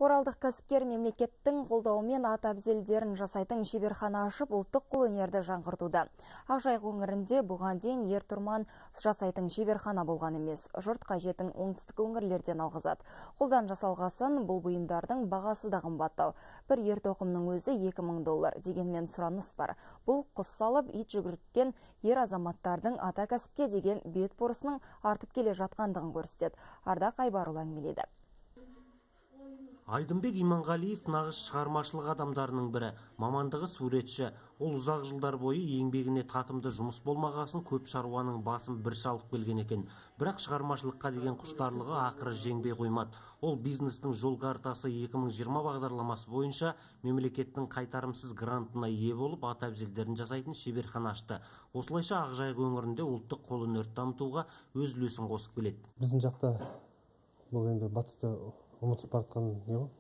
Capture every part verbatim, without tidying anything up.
Оралдық кәсіпкер мемлекеттің қолдауымен ат әбзелдерін жасайтын шеберхана ашып, ұлттық қолөнерді жаңғыртуда. Ақжайық өңірінде бұған дейін ер-тұрман жасайтын шеберхана болған емес. Жұрт қажетін оңтүстік өңірлерден алғызады. Қолдан жасалғасын бұл бұйымдардың бағасы да қымбаттау. Бір ер-тоқымның өзі екі мың доллар. Дегенмен сұраныс бар. Бұл құс салып, ит жүгірткен ер азаматтардың ата кәсіпке деген бет бұрысының артып келе жатқандығын көрсетеді. Ардақ Айбарұлы әңгімеледі. Айдынбек Иманғалиев нағыз шығармашылық адамдарының бірі. Мамандығы суретші. Ол ұзақ жылдар бойы еңбегіне татымды жұмыс болмағасын көп шаруаның басын бір шалып келген екен. Бірақ шығармашылыққа деген құштарлығы ақыры жеңбей қоймады. Ол бизнестің жол картасы екі мың жиырма бағдарламасы бойынша мемлекеттің қайтарымсыз грантына ие болып, ат әбзелдерін жасайтын шеберхана ашты. Осылайша Ақжайық өңірінде ұлттық қолөнерді дамытуға өз үлесін қосып келеді. Біздің жақта бұл енді батыста ұмытып бартқан не ғой?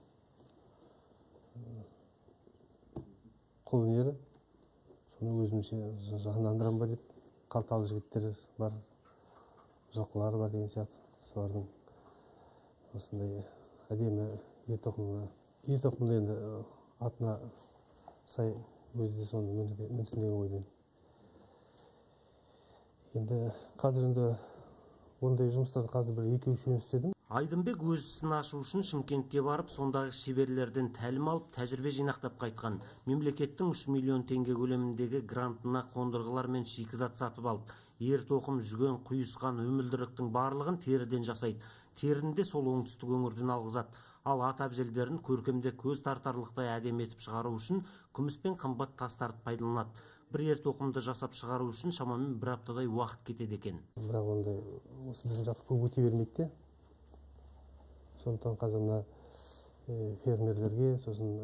Қолөнері. Соны өзімше жандандырам ба деп, қалталы жігіттер бар, жылқылар бар деген сияқты. Солардың осындай әдемі ер-тоқымы. Ер-тоқымды енді атына сай өзі де соны мінсін деген оймен. Енді қазір енді ондай жұмыстарды қазір бір екі-үш істедім. Айдынбек өз ісін ашу үшін Шымкентке барып, сондағы шеберлерден тәлім алып, тәжірибе жинақтап қайтқан. Мемлекеттің үш миллион теңге көлеміндегі грантына қондырғылар мен шикізат сатып алды. Ер-тоқым, жүген, құйысқан, өмілдіріктің барлығын теріден жасайды. Терін де сол оңтүстік өңірден алғызады. Ал ат әбзелдерін көркемде көз тартарлықтай әдемі етіп шығару үшін күміс пен қымбат тастарды пайдаланады. Бір ер-тоқымды жасап шығару үшін шамамен бір аптадай уақыт кетеді екен. Бірақ ондай осы біздің жақта көп өте бермейді. Сондықтан қазір мына фермерлерге, сосын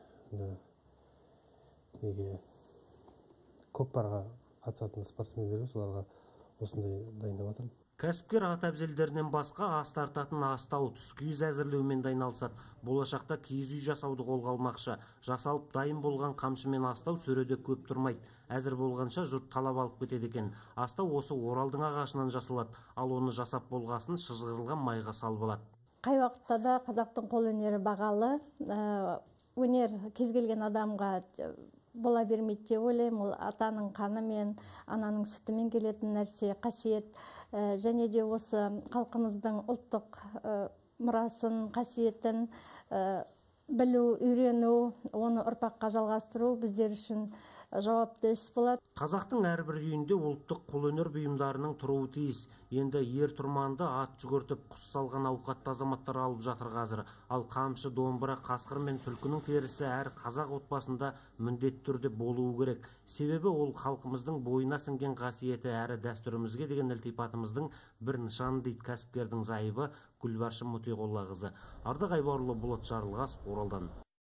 неге көкпарға қатысатын спортсмендерге соларға осындай дайындап жатырмын. Кәсіпкер ат әбзелдерінен басқа ас тартатын астау, түскиіз әзірлеумен айналысады. Болашақта киіз үй жасауды қолға алмақшы. Жасалып дайын болған қамшы мен астау сөреде көп тұрмайды. Әзір болғанша жұрт талап алып кетеді екен. Астау осы Оралдың ағашынан жасалады, ал оны жасап болғасын шыжғырылған майға салып алады. Қай уақытта да қазақтың қолөнері бағалы. Өнер кез келген адамға бола бермейді деп ойлаймын. Ол атаның қаны мен ананың сүтімен келетін нәрсе, қасиет. Және де осы халқымыздың ұлттық мұрасын, қасиетін білу, үйрену, оны ұрпаққа жалғастыру біздер үшін жауапты іс болады. Қазақтың әрбір үйінде ұлттық қолөнер бұйымдарының тұруы тиіс. Енді ер-тұрманды ат жүгіртіп, құс салған ауқатты азаматтар алып жатыр қазір. Ал қамшы, домбыра, қасқыр мен түлкінің терісі әр қазақ отбасында міндетті түрде болуы керек. Себебі ол халқымыздың бойына сіңген қасиеті әрі дәстүрімізге деген ілтипатымыздың бір нышаны дейді кәсіпкердің зайыбы Гүлбаршын Мұтиғоллақызы. Ардақ Айбарұлы, Болат Жарылғасов, Оралдан.